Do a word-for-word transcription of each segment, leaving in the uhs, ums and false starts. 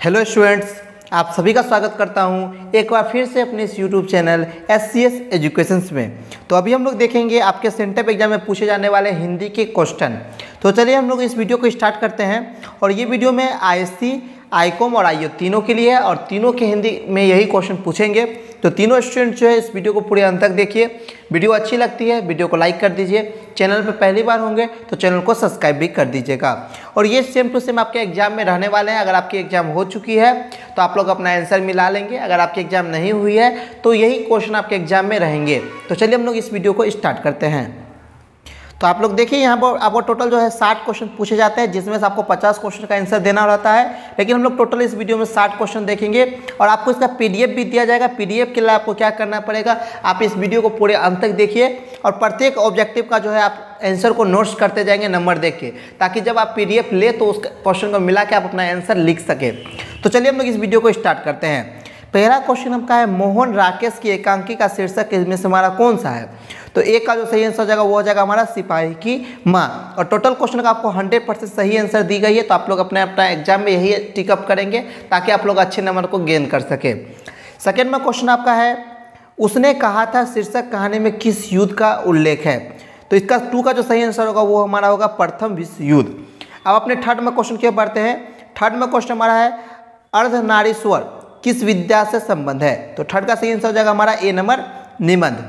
Hello students, आप सभी का स्वागत करता हूं एक बार फिर से अपने इस YouTube channel S C S educations में। तो अभी हम लोग देखेंगे आपके सेंटअप एग्जाम में पूछे जाने वाले हिंदी के क्वेश्चन। तो चलिए हम लोग इस वीडियो को स्टार्ट करते हैं। और ये वीडियो में I S C, I com और आई ओ तीनों के लिए है और तीनों के हिंदी में यही क्वेश्चन पूछेंगे। तो तीनों स्टूडेंट जो है इस वीडियो को पूरे अंत तक देखिए। वीडियो अच्छी लगती है वीडियो को लाइक कर दीजिए। चैनल पर पहली बार होंगे तो चैनल को सब्सक्राइब भी कर दीजिएगा। और ये सेम टू सेम आपके एग्जाम में रहने वाले हैं। अगर आपकी एग्जाम हो चुकी है तो आप लोग अपना आंसर मिला लेंगे, अगर आपकी एग्जाम नहीं हुई है तो यही क्वेश्चन आपके एग्जाम में रहेंगे। तो चलिए हम लोग इस वीडियो को स्टार्ट करते हैं। तो आप लोग देखिए यहाँ पर आपको टोटल जो है साठ क्वेश्चन पूछे जाते हैं, जिसमें से आपको पचास क्वेश्चन का आंसर देना रहता है। लेकिन हम लोग टोटल इस वीडियो में साठ क्वेश्चन देखेंगे और आपको इसका पीडीएफ भी दिया जाएगा। पीडीएफ के लिए आपको क्या करना पड़ेगा, आप इस वीडियो को पूरे अंत तक देखिए और प्रत्येक ऑब्जेक्टिव का जो है आप आंसर को नोट्स करते जाएंगे नंबर देख के, ताकि जब आप पीडीएफ ले तो उस क्वेश्चन को मिला के आप अपना आंसर लिख सके। तो चलिए हम लोग इस वीडियो को स्टार्ट करते हैं। पहला क्वेश्चन हमका है, मोहन राकेश की एकांकी का शीर्षक इसमें से हमारा कौन सा है। तो एक का जो सही आंसर हो जाएगा वो हो जाएगा हमारा सिपाही की माँ। और टोटल क्वेश्चन का आपको हंड्रेड परसेंट सही आंसर दी गई है। तो आप लोग अपने अपना एग्जाम में यही टिकअप करेंगे ताकि आप लोग अच्छे नंबर को गेन कर सके। सेकेंड में क्वेश्चन आपका है, उसने कहा था शीर्षक कहानी में किस युद्ध का उल्लेख है। तो इसका टू का जो सही आंसर होगा वो हमारा होगा प्रथम विश्व युद्ध। अब अपने थर्ड में क्वेश्चन क्यों बढ़ते हैं। थर्ड में क्वेश्चन हमारा है, अर्धनारीश्वर किस विद्या से संबंध है। तो थर्ड का सही आंसर हो जाएगा हमारा ए नंबर निबंध।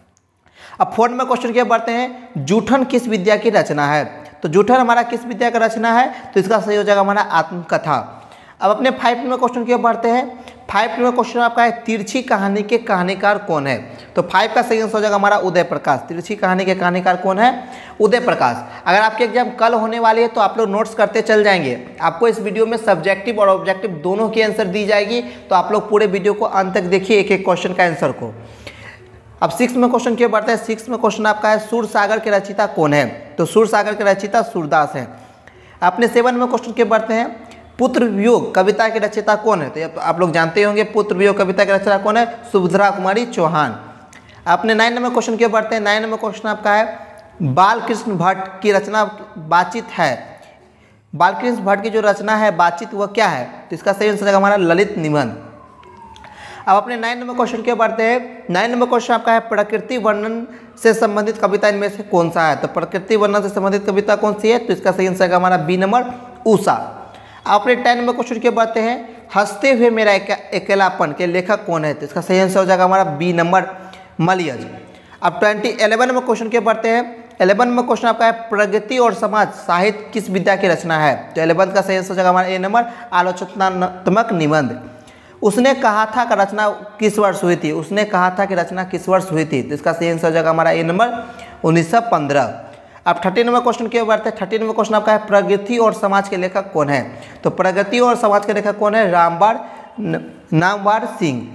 अब फोर्थ में क्वेश्चन क्या बढ़ते हैं, जूठन किस विद्या की रचना है। तो जूठन हमारा किस विद्या का रचना है, तो इसका सही हो जाएगा हमारा आत्मकथा। अब अपने फाइव में क्वेश्चन क्यों बढ़ते हैं। फाइव में क्वेश्चन आपका है, तिरछी कहानी के कहानीकार कौन है। तो फाइव का सही आंसर हो जाएगा हमारा उदय प्रकाश। तिरछी कहानी के कहानीकार कौन है, उदय प्रकाश। अगर आपके एग्जाम कल होने वाली है तो आप लोग नोट्स करते चल जाएंगे। आपको इस वीडियो में सब्जेक्टिव और ऑब्जेक्टिव दोनों की आंसर दी जाएगी। तो आप लोग पूरे वीडियो को अंत तक देखिए एक एक क्वेश्चन का आंसर को। अब सिक्स में क्वेश्चन क्यों बढ़ता है। सिक्स में क्वेश्चन आपका है, सूरसागर के रचयिता कौन है। तो सूरसागर के रचयिता सूरदास हैं। अपने सेवन में क्वेश्चन क्यों बढ़ते हैं, पुत्र वियोग कविता के रचयिता कौन है। तो आप लोग जानते होंगे पुत्र वियोग कविता के रचयिता कौन है, सुभद्रा कुमारी चौहान। अपने नाइन में क्वेश्चन क्यों बढ़ते हैं। नाइन में क्वेश्चन आपका है, बालकृष्ण भट्ट की रचना बातचीत है। बालकृष्ण भट्ट की जो रचना है बातचीत वह क्या है। तो इसका सही आंसर हमारा ललित निबंध। अब अपने नाइन नंबर क्वेश्चन क्यों बढ़ते हैं। नाइन नंबर क्वेश्चन आपका है, प्रकृति वर्णन से संबंधित कविता इनमें से कौन सा है। तो प्रकृति वर्णन से संबंधित कविता कौन सी है। तो इसका सही आंसर हमारा बी नंबर उषा। अपने टेन नंबर क्वेश्चन क्यों बढ़ते हैं, हंसते हुए मेरा अकेलापन के लेखक कौन है। तो इसका सही आंसर हो जाएगा हमारा बी नंबर मलियज। अब ट्वेंटी इलेवन में क्वेश्चन क्यों बढ़ते हैं। इलेवन में क्वेश्चन आपका है, प्रगति और समाज साहित्य किस विद्या की रचना है। तो इलेवन का सही आंसर हो जाएगा हमारा ए नंबर आलोचनात्मक निबंध। उसने कहा था कि रचना किस वर्ष हुई थी। उसने कहा था कि रचना किस वर्ष हुई थी। तो इसका सही आंसर हो जाएगा हमारा ए नंबर उन्नीस सौ पंद्रह। अब थर्टीन नंबर क्वेश्चन क्यों बढ़ते हैं। थर्टीन नंबर क्वेश्चन आपका है, प्रगति और समाज के लेखक कौन है। तो प्रगति और समाज के लेखक कौन है, रामवार नामवार सिंह।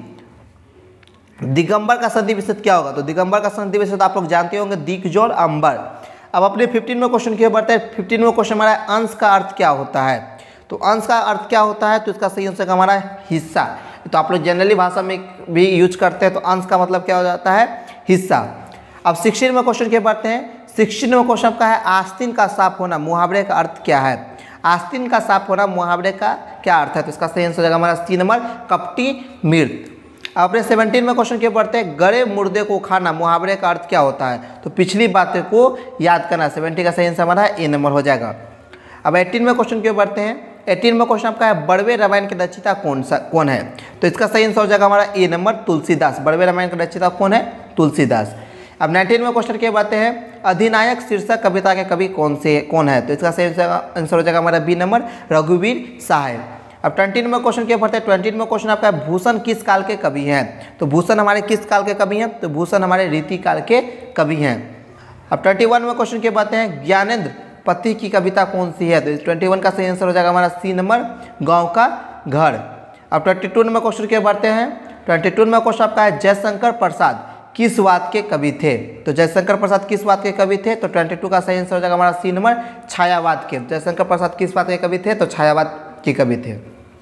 दिगंबर का संधि विच्छेद क्या होगा। तो दिगंबर का संधि विच्छेद आप लोग जानते होंगे, दिग्जोर अंबर। अब अपने फिफ्टीन में क्वेश्चन क्यों बढ़ते हैं। फिफ्टीन में क्वेश्चन हमारा अंश का अर्थ क्या होता है। तो अंश का अर्थ क्या होता है। तो इसका सही आंसर हमारा हिस्सा। तो आप लोग जनरली भाषा में भी यूज करते हैं। तो अंश का मतलब क्या हो जाता है, हिस्सा। अब सिक्सटीन में क्वेश्चन क्या बढ़ते हैं। सिक्सटीन में क्वेश्चन आपका है, आस्तीन का साफ होना मुहावरे का अर्थ क्या है। आस्तीन का साफ होना मुहावरे का क्या अर्थ है। तो इसका सही आंसर हो जाएगा हमारा सी नंबर कपटी मृत। अब अपने सेवनटीन में क्वेश्चन क्या बढ़ते हैं, गड़े मुर्दे को खाना मुहावरे का अर्थ क्या होता है। तो पिछली बातें को याद करना। सेवेंटी का सही आंसर हमारा ए नंबर हो जाएगा। अब एटीन में क्वेश्चन क्यों बढ़ते हैं। एटीन में क्वेश्चन आपका है, बड़वे रामायण के रचयिता कौन सा कौन है। तो इसका सही आंसर हो जाएगा हमारा ए नंबर तुलसीदास। बड़वे रामायण के रचयिता कौन है, तुलसीदास। अब नाइनटीन में क्वेश्चन क्या बातें हैं, अधिनायक शीर्षक कविता के कवि कौन से कौन है। तो इसका सही आंसर हो जाएगा हमारा बी नंबर रघुवीर साहब। अब ट्वेंटी में क्वेश्चन क्या पढ़ते हैं। ट्वेंटी में क्वेश्चन आपका है, भूषण किस काल के कवि हैं। तो भूषण हमारे किस काल के कवि हैं। तो भूषण हमारे रीति काल के कवि हैं। अब ट्वेंटी वन में क्वेश्चन क्या बातें हैं, ज्ञानेंद्र पति की कविता कौन सी है। तो ट्वेंटी वन का सही आंसर हो जाएगा हमारा सी नंबर गांव का घर। अब ट्वेंटी टू में क्वेश्चन क्या बढ़ते हैं। ट्वेंटी टू में क्वेश्चन आपका है, जयशंकर प्रसाद किस वाद के कवि थे। तो जयशंकर प्रसाद किस वाद के कवि थे। तो ट्वेंटी टू का सही आंसर हो जाएगा हमारा सी नंबर छायावाद के। जयशंकर प्रसाद किस वाद के कवि थे। तो छायावाद के कवि थे।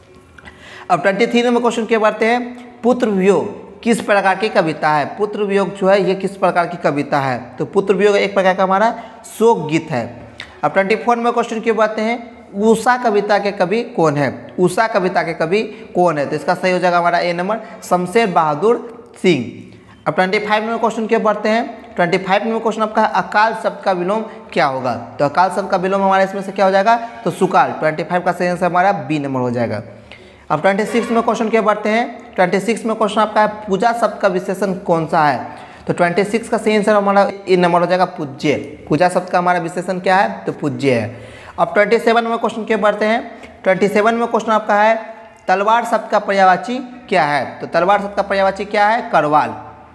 अब ट्वेंटी थ्री में क्वेश्चन क्या बढ़ते हैं, पुत्र वियोग किस प्रकार की कविता है। पुत्र वियोग जो है ये किस प्रकार की कविता है। तो पुत्र वियोग एक प्रकार का हमारा शोक गीत है। अब ट्वेंटी फोर में क्वेश्चन क्यों बातें हैं, उषा कविता के कवि कौन है? उषा कविता के कवि कौन है? तो इसका सही हो जाएगा हमारा ए नंबर शमशेर बहादुर सिंह। अब ट्वेंटी फाइव नंबर क्वेश्चन के बढ़ते हैं। ट्वेंटी फाइव नंबर क्वेश्चन आपका है अकाल शब्द का विलोम क्या होगा? तो अकाल शब्द का विलोम हमारे इसमें से क्या हो जाएगा? तो सुकाल। ट्वेंटी फाइव का सही आंसर हमारा बी नंबर हो जाएगा। अब ट्वेंटी सिक्स में क्वेश्चन के बढ़ते हैं। ट्वेंटी सिक्स में क्वेश्चन आपका है पूजा शब्द का विशेषण कौन सा है? तो ट्वेंटी सिक्स का सही आंसर हमारा ए नंबर हो जाएगा पूज्य। पूजा शब्द का हमारा विशेषण क्या है? तो पूज्य है। अब ट्वेंटी सेवन में क्वेश्चन के बढ़ते हैं। ट्वेंटी सेवन में क्वेश्चन आपका है तलवार शब्द का पर्यायवाची क्या है? तो तलवार शब्द का पर्यायवाची क्या है? करवाल।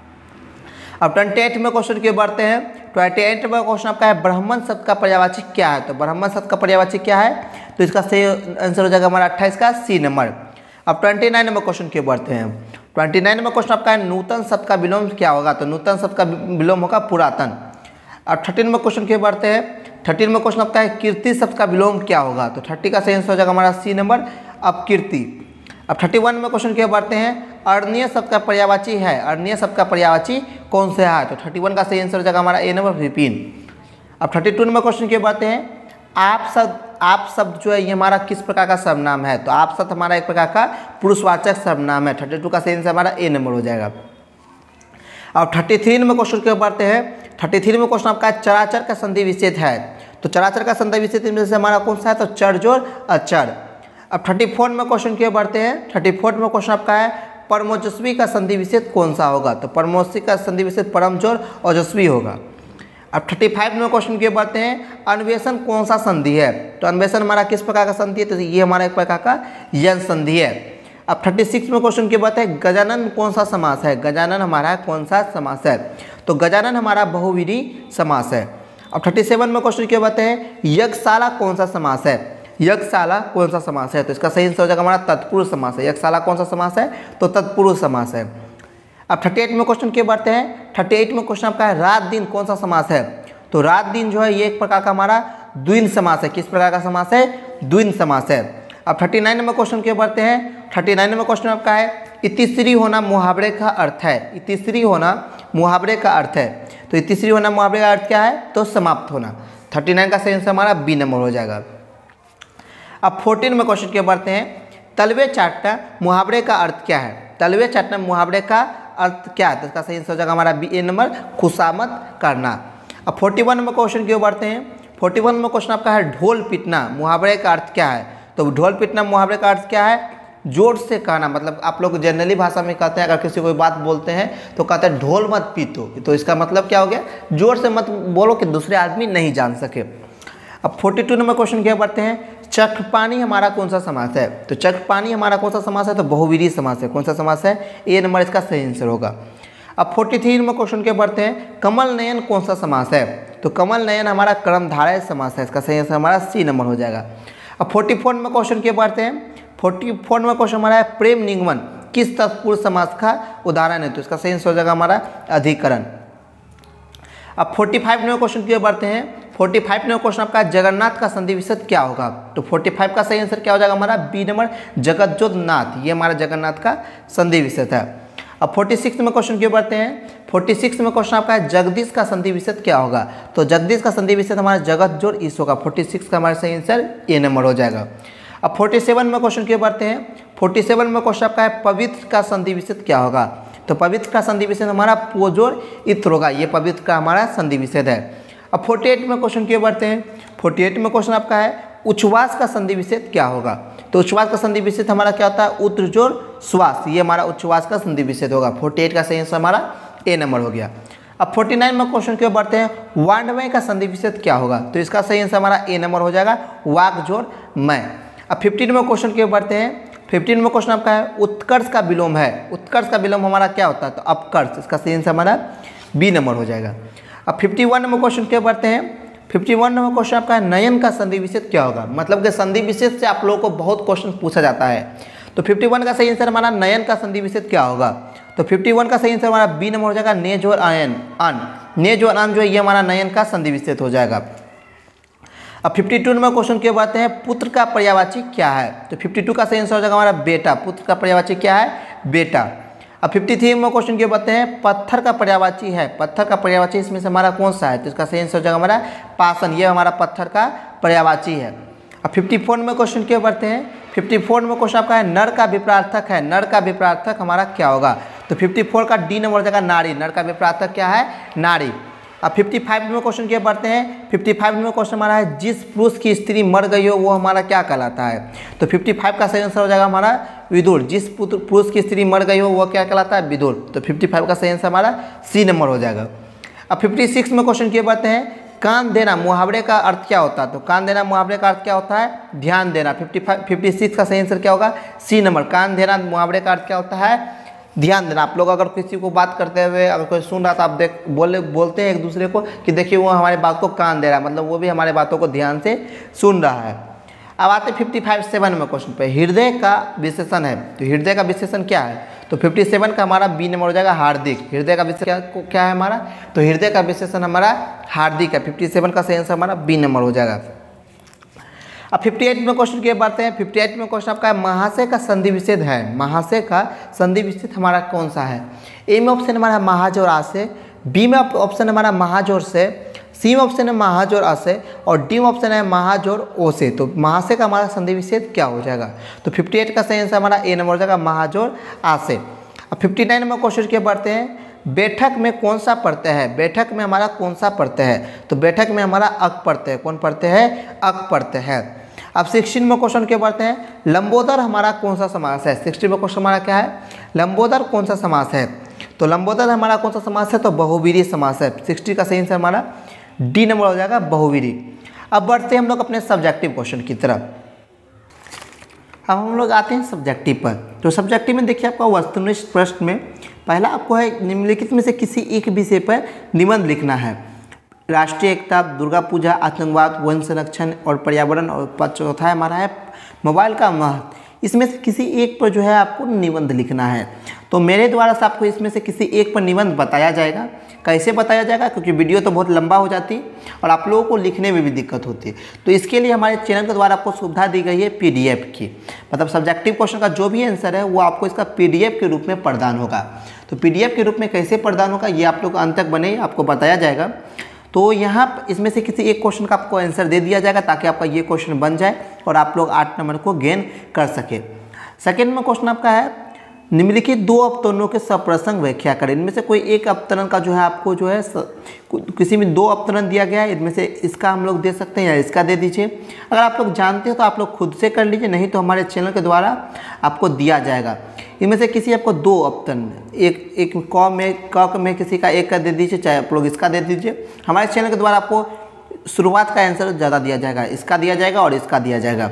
अब ट्वेंटी एट में क्वेश्चन के बढ़ते हैं। ट्वेंटी एट में क्वेश्चन आपका है ब्राह्मण शब्द का पर्यायवाची क्या है? तो ब्राह्मण शब्द का पर्यायवाची क्या है? तो इसका सही आंसर हो जाएगा हमारा अट्ठाईस का सी नंबर। अब ट्वेंटी नाइन में क्वेश्चन के बढ़ते हैं। ट्वेंटी नाइन में क्वेश्चन आपका है नूतन शब्द का विलोम क्या होगा? तो नूतन शब्द का विलोम होगा पुरातन। अब थर्टीन में क्वेश्चन के बढ़ते हैं। थर्टीन में क्वेश्चन आपका है कीर्ति शब्द का विलोम क्या होगा? तो थर्टी का सही आंसर हो जाएगा हमारा सी नंबर अब कीर्ति। अब थर्टी वन में क्वेश्चन के बढ़ते हैं अरणीय शब्द का पर्यायवाची है। अरणीय शब्द का पर्यायवाची कौन से है? तो थर्टी वन का सही आंसर हो जाएगा हमारा ए नंबर विपिन। अब थर्टी टू में क्वेश्चन के बढ़ते हैं आप शब्द आप शब्द जो है ये हमारा किस प्रकार का सर्वनाम है? तो आप शब्द हमारा एक प्रकार का पुरुषवाचक सर्वनाम है। थर्टी टू का सही आंसर हमारा ए नंबर हो जाएगा। अब थर्टी थ्री में क्वेश्चन के बढ़ते हैं। थर्टी थ्री में क्वेश्चन आपका चराचर का संधि विच्छेद है। तो चराचर का संधि विच्छेद में से हमारा कौन सा है? तो चर जोड़ अचर। अब थर्टी फोर में क्वेश्चन के बढ़ते हैं। थर्टी फोर में क्वेश्चन आपका है परमोजस्वी का संधि विच्छेद कौन सा होगा? तो परमोजस्वी का संधि विच्छेद परम जोड़ ओजस्वी होगा। अब थर्टी फाइव में क्वेश्चन के बढ़ते हैं अन्वेषण कौन सा संधि है? तो अन्वेषण हमारा किस प्रकार का संधि है? तो ये हमारा एक प्रकार का यन संधि है। अब थर्टी सिक्स में क्वेश्चन के बढ़ते हैं गजानन कौन सा समास है? गजानन हमारा कौन सा समास है? तो गजानन हमारा बहुविधि समास है। अब थर्टी सेवन में क्वेश्चन के बढ़ते हैं यज्ञशाला कौन सा समास है? यज्ञशाला कौन सा समास है? तो इसका सही आंसर हो जाएगा हमारा तत्पुरुष समास है। यज्ञशाला कौन सा समास है? तो तत्पुरुष समास है। अब थर्टी एट में क्वेश्चन के बढ़ते हैं। थर्टी एट में क्वेश्चन आपका है रात दिन कौन सा समास है? तो रात दिन जो है ये एक प्रकार का हमारा द्विन समास है। किस प्रकार का समास है? द्विन समास है। अब थर्टी नाइन में क्वेश्चन के बढ़ते हैं। थर्टी नाइन में क्वेश्चन आपका है इतिश्री होना मुहावरे का अर्थ है। इतिश्री होना मुहावरे का अर्थ है। तो इतिश्री होना मुहावरे का अर्थ क्या है? तो समाप्त होना। थर्टी नाइन का सही आंसर हमारा बी नंबर हो जाएगा। अब फोर्टीन में क्वेश्चन के बढ़ते हैं तलवे चाटना मुहावरे का अर्थ क्या है? तलवे चाटना मुहावरे का अर्थ क्या है? तो इसका सही आंसर हो जाएगा हमारा बी ए नंबर खुशामद करना। अब फोर्टी वन में क्वेश्चन की ओर बढ़ते हैं। फोर्टी वन में क्वेश्चन आपका है ढोल पीटना मुहावरे का अर्थ क्या है? तो ढोल पीटना मुहावरे का अर्थ क्या है? जोर से कहना। मतलब आप लोग जनरली भाषा में कहते हैं, अगर किसी कोई बात बोलते हैं तो कहते हैं ढोल मत पीटो। तो इसका मतलब क्या हो गया? जोर से मत बोलो कि दूसरे आदमी नहीं जान सके। अब फोर्टी टू नंबर क्वेश्चन क्या बढ़ते हैं चखपानी हमारा कौन सा समास है? तो चखपानी हमारा कौन सा समास है? तो बहुविधि समास है। कौन सा समास है? ए नंबर इसका सही आंसर होगा। अब फोर्टी थ्री में क्वेश्चन के बढ़ते हैं कमल नयन कौन सा समास है? तो कमल नयन हमारा कर्मधारय समास है। इसका सही आंसर हमारा सी नंबर हो जाएगा। अब फोर्टी फोर में क्वेश्चन के बढ़ते हैं। फोर्टी फोर में क्वेश्चन हमारा है प्रेम निगमन किस तत्पुरुष समास का उदाहरण है? तो इसका सही आंसर हो जाएगा हमारा अधिकरण। अब फोर्टी फाइव में क्वेश्चन की ओर बढ़ते हैं। फोर्टी फाइव में क्वेश्चन आपका जगन्नाथ का संधि विच्छेद क्या होगा? तो फोर्टी फाइव का सही आंसर क्या हो जाएगा हमारा बी नंबर जगतजोधनाथ। ये हमारा जगन्नाथ का संधि विच्छेद है। अब फोर्टी सिक्स में क्वेश्चन की ओर बढ़ते हैं। फोर्टी सिक्स में क्वेश्चन आपका है जगदीश का संधि विच्छेद क्या होगा? तो जगदीश का संधि विच्छेद हमारा जगत जोड़ ईश होगा। फोर्टी सिक्स का हमारा सही आंसर ए नंबर हो जाएगा। अब फोर्टी सेवन में क्वेश्चन की ओर बढ़ते हैं। फोर्टी सेवन में क्वेश्चन आपका है पवित्र का संधि विच्छेद क्या होगा? तो पवित्र का संधि विच्छेद हमारा पोजोर इत्र होगा। ये पवित्र का हमारा संधि विच्छेद है। अब फोर्टी एट में क्वेश्चन की ओर बढ़ते हैं। फोर्टी एट में क्वेश्चन आपका है उच्छ्वास का संधि विच्छेद क्या होगा? तो उच्छ्वास का संधि विच्छेद हमारा क्या होता है? उत्र जोड़ श्वास। ये हमारा उच्छ्वास का संधि विच्छेद होगा। फोर्टी एट का सही आंसर हमारा ए नंबर हो गया। अब फोर्टी नाइन में क्वेश्चन की ओर बढ़ते हैं वाण्डमय का संधि विच्छेद क्या होगा? तो इसका सही आंसर हमारा ए नंबर हो जाएगा वाक जोड़ मय। अब फिफ्टीन में क्वेश्चन की ओर बढ़ते हैं। फिफ्टीन में क्वेश्चन आपका है उत्कर्ष का विलोम है। उत्कर्ष का विलोम हमारा क्या होता है? तो अपकर्ष। इसका सही आंसर हमारा बी नंबर हो जाएगा। अब फिफ्टी वन में क्वेश्चन की ओर बढ़ते हैं। फिफ्टी वन नंबर क्वेश्चन आपका है नयन का संधि विच्छेद क्या होगा? मतलब कि संधि विच्छेद से आप लोगों को बहुत क्वेश्चन पूछा जाता है। तो फिफ्टी वन का सही आंसर हमारा नयन का संधि विच्छेद क्या होगा? तो फिफ्टी वन का सही आंसर हमारा बी नंबर हो जाएगा नेज और आयन अन। नेज और अन जो है ये हमारा नयन का संधि विच्छेद हो जाएगा। अब फिफ्टी टू नंबर क्वेश्चन की बात है पुत्र का पर्यायवाची क्या है? तो फिफ्टी टू का सही आंसर हो जाएगा हमारा बेटा। पुत्र का पर्यायवाची क्या है? बेटा। अब फिफ्टी थ्री में क्वेश्चन की बात है पत्थर का पर्यायवाची है। पत्थर का पर्यायवाची इसमें से हमारा कौन सा है? तो इसका सही आंसर हो जाएगा हमारा पाषाण। ये हमारा पत्थर का पर्यायवाची है। अब फिफ्टी फोर में क्वेश्चन क्यों बढ़ते हैं, फिफ्टी फोर में क्वेश्चन आपका है नर का विपरार्थक है, नर का विपरार्थक हमारा क्या होगा, तो फिफ्टी फोर का डी नंबर हो जाएगा नारी, नर का विपरार्थक क्या है, नारी। अब फिफ्टी फाइव में क्वेश्चन क्या बढ़ते हैं, फिफ्टी फाइव में क्वेश्चन हमारा है जिस पुरुष की स्त्री मर गई हो वो हमारा क्या कहलाता है, तो फिफ्टी फाइव का सही आंसर हो जाएगा हमारा विदुर, जिस पुरुष की स्त्री मर गई हो वो क्या कहलाता है, विदुर। तो फिफ्टी फाइव का सही आंसर हमारा सी नंबर हो जाएगा। अब फिफ्टी सिक्स में क्वेश्चन क्या बढ़ते हैं कान देना मुहावरे का अर्थ क्या होता है, तो कान देना मुहावरे का अर्थ क्या होता है, ध्यान देना। फिफ्टी फाइव फिफ्टी सिक्स का सही आंसर क्या होगा, सी नंबर, कान देना मुहावरे का अर्थ क्या होता है, ध्यान देना। आप लोग अगर किसी को बात करते हुए अगर कोई सुन रहा था, आप देख बोले बोलते हैं एक दूसरे को कि देखिए वो हमारे बात को कान दे रहा है, मतलब वो भी हमारे बातों को ध्यान से सुन रहा है। अब आते फिफ्टी फाइव सेवन में क्वेश्चन पे, हृदय का विशेषण है, तो हृदय का विशेषण क्या है, तो फिफ्टी सेवन का हमारा बी नंबर हो जाएगा हार्दिक, हृदय का विशेषण क्या, क्या है हमारा, तो हृदय का विशेषण हमारा हार्दिक है, फिफ्टी सेवन का सही आंसर हमारा बी नंबर हो जाएगा। अब फिफ्टी एट में क्वेश्चन क्या बढ़ते हैं, फिफ्टी एट में क्वेश्चन आपका है महाशय का संधि विच्छेद है, महाशय का संधि विच्छेद हमारा कौन सा है, ए में ऑप्शन हमारा महाजोर आ से, बी में ऑप्शन हमारा महाजोर से, सी में ऑप्शन है महाजोर आ से और डी में ऑप्शन है महाजोर ओ से। तो महाशय का हमारा संधि विच्छेद क्या हो जाएगा, तो फिफ्टी एट का सही आंसर हमारा ए नंबर हो जाएगा महाजोर आ से। अब फिफ्टी नाइन में क्वेश्चन क्या बढ़ते हैं बैठक में कौन सा प्रत्यय है, बैठक में हमारा कौन सा प्रत्यय है, तो बैठक में हमारा अक प्रत्यय, कौन प्रत्यय है, अक प्रत्यय है। अब सिक्सटीन में क्वेश्चन क्या बढ़ते हैं लंबोदर हमारा कौन सा समास है, सिक्सटीन में क्वेश्चन हमारा क्या है, लंबोदर कौन सा समास है, तो लंबोदर हमारा कौन सा समास है, तो बहुवीरी समास है, सिक्सटी का सही आंसर हमारा डी नंबर हो जाएगा बहुवीरी। अब बढ़ते हैं हम लोग अपने सब्जेक्टिव क्वेश्चन की तरफ। अब हम लोग आते हैं सब्जेक्टिव पर, तो सब्जेक्टिव में देखिए आपका वस्तुनिष्ठ प्रश्न में पहला आपको है निम्नलिखित में से किसी एक विषय पर निबंध लिखना है, राष्ट्रीय एकता, दुर्गा पूजा, आतंकवाद, वन संरक्षण और पर्यावरण, और चौथा हमारा है मोबाइल का महत्व। इसमें से किसी एक पर जो है आपको निबंध लिखना है, तो मेरे द्वारा से आपको इसमें से किसी एक पर निबंध बताया जाएगा। कैसे बताया जाएगा, क्योंकि वीडियो तो बहुत लंबा हो जाती है और आप लोगों को लिखने में भी दिक्कत होती है, तो इसके लिए हमारे चैनल के द्वारा आपको सुविधा दी गई है पीडीएफ की, मतलब सब्जेक्टिव क्वेश्चन का जो भी आंसर है वो आपको इसका पीडीएफ के रूप में प्रदान होगा। तो पीडीएफ के रूप में कैसे प्रदान होगा ये आप लोग अंत तक बने आपको बताया जाएगा। तो यहाँ इसमें से किसी एक क्वेश्चन का आपको आंसर दे दिया जाएगा ताकि आपका ये क्वेश्चन बन जाए और आप लोग आठ नंबर को गेन कर सके। सेकेंड में क्वेश्चन आपका है निम्नलिखित दो अवतरणों के सप्रसंग व्याख्या करें। इनमें से कोई एक अवतरण का जो है आपको जो है स, किसी में दो अवतरण दिया गया है, इनमें से इसका हम लोग दे सकते हैं या इसका दे दीजिए। अगर आप लोग जानते हो तो आप लोग खुद से कर लीजिए, नहीं तो हमारे चैनल के द्वारा आपको दिया जाएगा। इनमें से किसी आपको दो अवतरण, एक एक क में क में किसी का एक का दे दीजिए, चाहे आप लोग इसका दे दीजिए। हमारे चैनल के द्वारा आपको शुरुआत का आंसर ज़्यादा दिया जाएगा, इसका दिया जाएगा और इसका दिया जाएगा,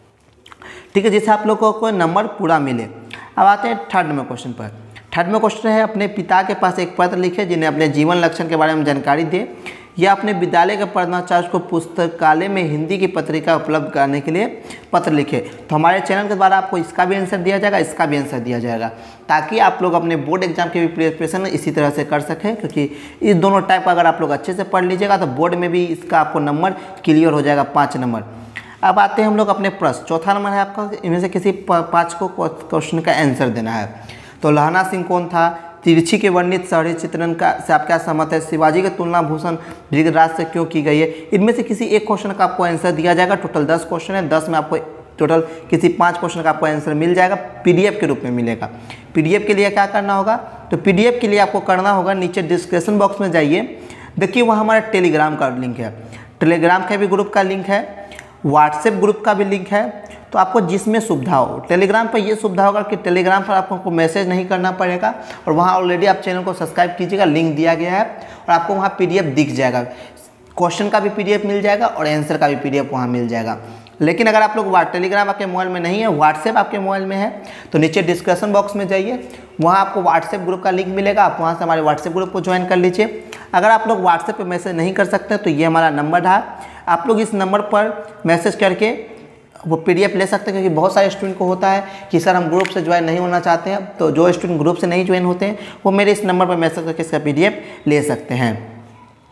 ठीक है, जिससे आप लोगों को नंबर पूरा मिले। अब आते हैं थर्ड में क्वेश्चन पर। थर्ड में क्वेश्चन है अपने पिता के पास एक पत्र लिखे जिन्हें अपने जीवन लक्षण के बारे में जानकारी दे, या अपने विद्यालय के प्रधानाचार्य को पुस्तकालय में हिंदी की पत्रिका उपलब्ध कराने के लिए पत्र लिखे। तो हमारे चैनल के द्वारा आपको इसका भी आंसर दिया जाएगा, इसका भी आंसर दिया जाएगा, ताकि आप लोग अपने बोर्ड एग्जाम के भी प्रिपरेशन इसी तरह से कर सकें, क्योंकि इस दोनों टाइप का अगर आप लोग अच्छे से पढ़ लीजिएगा तो बोर्ड में भी इसका आपको नंबर क्लियर हो जाएगा, पाँच नंबर। अब आते हैं हम लोग अपने प्रश्न। चौथा नंबर है आपका, इनमें से किसी पाँच को क्वेश्चन का आंसर देना है। तो लहना सिंह कौन था, तिरछी के वर्णित शहरी चित्रण का से आप क्या सहमत है, शिवाजी की तुलना भूषण भृगराज से क्यों की गई है। इनमें से किसी एक क्वेश्चन का आपको आंसर दिया जाएगा। टोटल दस क्वेश्चन है, दस में आपको टोटल किसी पाँच क्वेश्चन का आपको आंसर मिल जाएगा, पीडीएफ के रूप में मिलेगा। पीडीएफ के लिए क्या करना होगा, तो पीडीएफ के लिए आपको करना होगा नीचे डिस्क्रिप्शन बॉक्स में जाइए, देखिए वहाँ हमारा टेलीग्राम का लिंक है, टेलीग्राम का भी ग्रुप का लिंक है, व्हाट्सएप ग्रुप का भी लिंक है। तो आपको जिसमें सुविधा हो, टेलीग्राम पर ये सुविधा होगा कि टेलीग्राम पर आपको मैसेज नहीं करना पड़ेगा और वहाँ ऑलरेडी आप चैनल को सब्सक्राइब कीजिएगा, लिंक दिया गया है और आपको वहाँ पीडीएफ दिख जाएगा, क्वेश्चन का भी पीडीएफ मिल जाएगा और आंसर का भी पीडीएफ वहाँ मिल जाएगा। लेकिन अगर आप लोग टेलीग्राम आपके मोबाइल में नहीं है, व्हाट्सएप आपके मोबाइल में है, तो नीचे डिस्क्रिप्शन बॉक्स में जाइए, वहाँ आपको व्हाट्सएप ग्रुप का लिंक मिलेगा, आप वहाँ से हमारे व्हाट्सएप ग्रुप को ज्वाइन कर लीजिए। अगर आप लोग व्हाट्सएप पे मैसेज नहीं कर सकते तो ये हमारा नंबर है, आप लोग इस नंबर पर मैसेज करके वो पीडीएफ ले सकते हैं, क्योंकि बहुत सारे स्टूडेंट को होता है कि सर हम ग्रुप से ज्वाइन नहीं होना चाहते हैं, तो जो स्टूडेंट ग्रुप से नहीं ज्वाइन होते हैं वो मेरे इस नंबर पर मैसेज करके इसका पीडीएफ ले सकते हैं।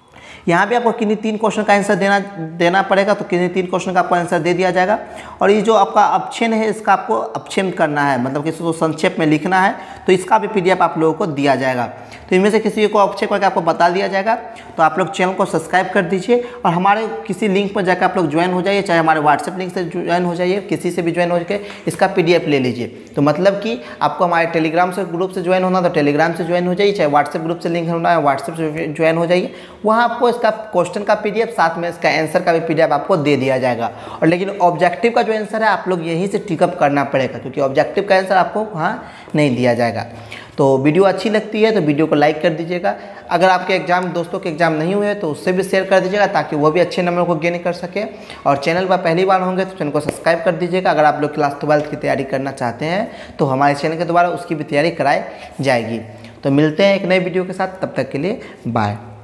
यहाँ भी आपको किन्हीं तीन क्वेश्चन का आंसर देना देना पड़ेगा, तो किन्हीं तीन क्वेश्चन का आपको आंसर दे दिया जाएगा। और ये जो आपका अपक्षेण है इसका आपको अपक्षेण करना है, मतलब कि इसको संक्षेप में लिखना है, तो इसका भी पीडीएफ आप लोगों को दिया जाएगा। तो इनमें से किसी को अपक्षेप करके आपको बता दिया जाएगा। तो आप लोग चैनल को सब्सक्राइब कर दीजिए और हमारे किसी लिंक पर जाकर आप लोग ज्वाइन हो जाइए, चाहे हमारे व्हाट्सएप लिंक से ज्वाइन हो जाइए, किसी से भी ज्वाइन हो के इसका पीडीएफ ले लीजिए। तो मतलब कि आपको हमारे टेलीग्राम से ग्रुप से ज्वाइन होना तो टेलीग्राम से ज्वाइन हो जाइए, चाहे व्हाट्सएप ग्रुप से लिंक होना है व्हाट्सएप से ज्वाइन हो जाइए। वहाँ आपको इसका क्वेश्चन का पीडीएफ साथ में इसका आंसर का भी पीडीएफ आपको दे दिया जाएगा। और लेकिन ऑब्जेक्टिव का जो आंसर है आप लोग यहीं से टिकअप करना पड़ेगा, क्योंकि ऑब्जेक्टिव का आंसर आपको वहाँ नहीं दिया जाएगा। तो वीडियो अच्छी लगती है तो वीडियो को लाइक कर दीजिएगा। अगर आपके एग्जाम दोस्तों के एग्जाम नहीं हुए तो उससे भी शेयर कर दीजिएगा, ताकि वो भी अच्छे नंबर को गेन कर सके। और चैनल पर पहली बार होंगे तो चैनल को सब्सक्राइब कर दीजिएगा। अगर आप लोग क्लास ट्वेल्थ की तैयारी करना चाहते हैं तो हमारे चैनल के द्वारा उसकी भी तैयारी कराई जाएगी। तो मिलते हैं एक नए वीडियो के साथ, तब तक के लिए बाय।